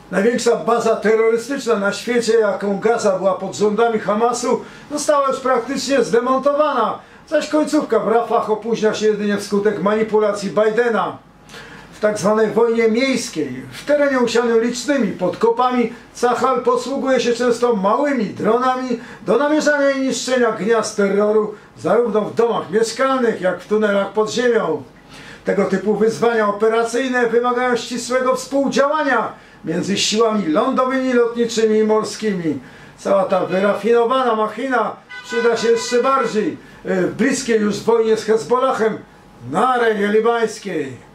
Największa baza terrorystyczna na świecie, jaką Gaza była pod rządami Hamasu, została już praktycznie zdemontowana, zaś końcówka w Rafah opóźnia się jedynie wskutek manipulacji Bidena. W tak zwanej wojnie miejskiej, w terenie usianym licznymi podkopami, Cahal posługuje się często małymi dronami do namierzania i niszczenia gniazd terroru, zarówno w domach mieszkalnych, jak w tunelach pod ziemią. Tego typu wyzwania operacyjne wymagają ścisłego współdziałania między siłami lądowymi, lotniczymi i morskimi. Cała ta wyrafinowana machina przyda się jeszcze bardziej w bliskiej już wojnie z Hezbollahem na arenie libańskiej.